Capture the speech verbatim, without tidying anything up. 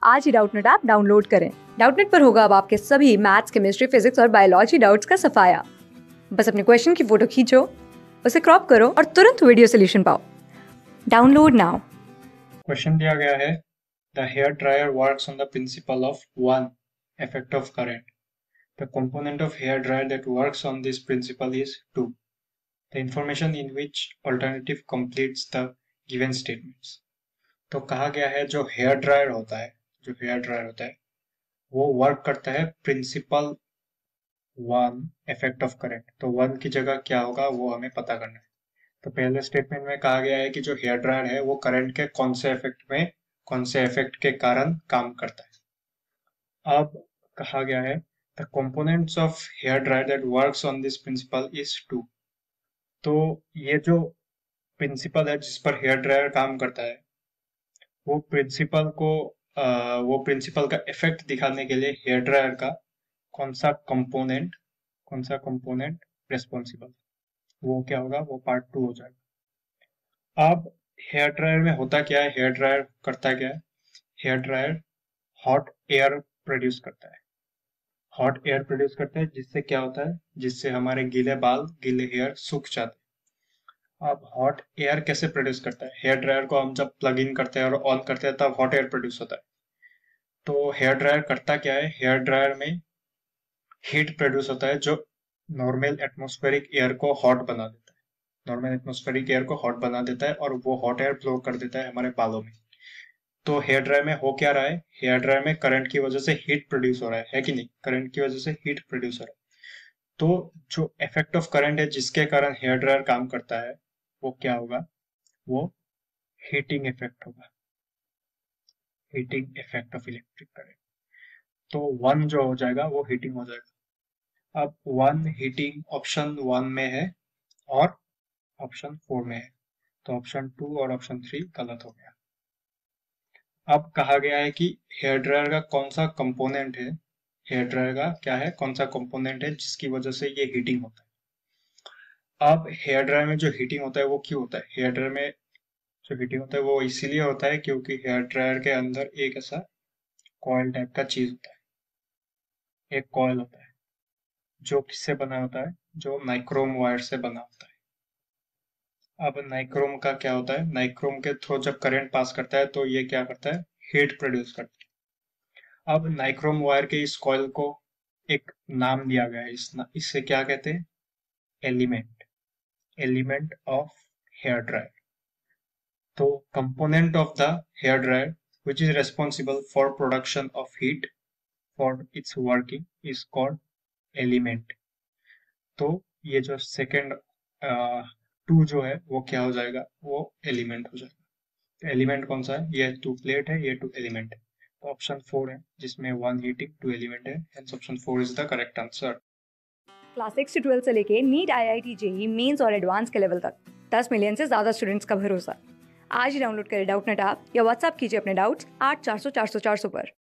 आज ही Doubtnut app download करें। डाउटनेट पर होगा अब आपके सभी मैथ्स, केमिस्ट्री, फिजिक्स और बायोलॉजी डाउट्स का सफाया। बस अपने क्वेश्चन की फोटो खींचो, उसे क्रॉप करो और तुरंत वीडियो सोल्यूशन पाओ। Download now. क्वेश्चन दिया गया है, the hair dryer works on the principle of one effect of current. The component of hair dryer that works on this principle is two. The information in which alternative completes the given statements. तो कहा गया है जो hair dryer होता है जो hair dryer होता है वो वर्क करता है principle one effect of current. तो वन की जगह क्या होगा वो हमें पता करना है। तो पहले स्टेटमेंट में कहा गया है कि जो हेयर ड्रायर है वो करंट के कौन से इफेक्ट में कौन से इफेक्ट के कारण काम करता है। अब कहा गया है the components of hair dryer that works on this principle is two. तो ये जो प्रिंसिपल है जिस पर हेयर ड्रायर काम करता है वो प्रिंसिपल को आ, वो प्रिंसिपल का इफेक्ट दिखाने के लिए हेयर ड्रायर का कौन सा कंपोनेंट कौन सा कंपोनेंट रेस्पॉन्सिबल, वो क्या होगा, वो पार्ट टू हो जाएगा। अब हेयर ड्रायर में होता क्या है, हेयर ड्रायर करता क्या है, hair dryer hot air produce करता है हॉट एयर प्रोड्यूस करता है जिससे क्या होता है, जिससे हमारे गीले बाल गीले हेयर सूख जाते हैं। अब हॉट एयर कैसे प्रोड्यूस करता है, हेयर ड्रायर को हम जब प्लग इन करते हैं और ऑन करते हैं तब हॉट एयर प्रोड्यूस होता है। तो हेयर ड्रायर करता क्या है, हेयर ड्रायर में हीट प्रोड्यूस होता है जो नॉर्मल एटमॉस्फेरिक एयर को हॉट बना देता है नॉर्मल एटमॉस्फेरिक एयर को हॉट बना देता है और वो हॉट एयर फ्लो कर देता है हमारे बालों में। तो हेयर ड्रायर में हो क्या रहा है, हेयर ड्रायर में करंट की वजह से हीट प्रोड्यूस हो रहा है है कि नहीं, करंट की वजह से हीट प्रोड्यूस हो रहा है। तो जो इफेक्ट ऑफ करंट है जिसके कारण हेयर ड्रायर काम करता है वो क्या होगा, वो हीटिंग इफेक्ट होगा, heating effect of electric current. तो वन जो हो जाएगा वो हीटिंग हो जाएगा। अब वन हीटिंग ऑप्शन वन में है और ऑप्शन फोर में है, तो ऑप्शन टू और ऑप्शन थ्री गलत हो गया। अब कहा गया है कि हेयर ड्रायर का कौन सा कंपोनेंट है, हेयर ड्रायर का क्या है, कौन सा कंपोनेंट है जिसकी वजह से ये हीटिंग होता है। अब हेयर ड्रायर में जो हीटिंग होता है वो क्यों होता है, हेयर ड्रायर में जो हीटिंग होता है वो इसीलिए होता है क्योंकि हेयर ड्रायर के अंदर एक ऐसा कॉइल टाइप का चीज होता है, एक कॉइल होता है जो किससे बना होता है, जो नाइक्रोम वायर से बना होता है। अब नाइक्रोम का क्या होता है, नाइक्रोम के थ्रू जब करंट पास करता है तो ये क्या करता है, हीट प्रोड्यूस करता है। अब नाइक्रोम वायर के इस कॉइल को एक नाम दिया गया है, इस ना, इससे क्या कहते हैं, element, element of hair dryer. तो component of the hair dryer which is responsible for production of heat for its working is called element। तो ये जो सेकंड टू जो है वो क्या हो जाएगा, वो एलिमेंट हो जाएगा। एलिमेंट कौन सा है, ये टू प्लेट है, ये टू एलिमेंट है। तो ऑप्शन फोर है जिसमें वन हीटिंग टू एलिमेंट है, hence option four is the correct answer. Class six से ट्वेल्थ से लेके NEET, I I T, JEE mains और एडवांस के लेवल तक दस मिलियन से ज्यादा स्टूडेंट्स का भरोसा। आज ही डाउनलोड करें डाउटनेट ऐप या व्हाट्सएप कीजिए अपने डाउट्स आठ चार सौ चार सौ चार सौ पर।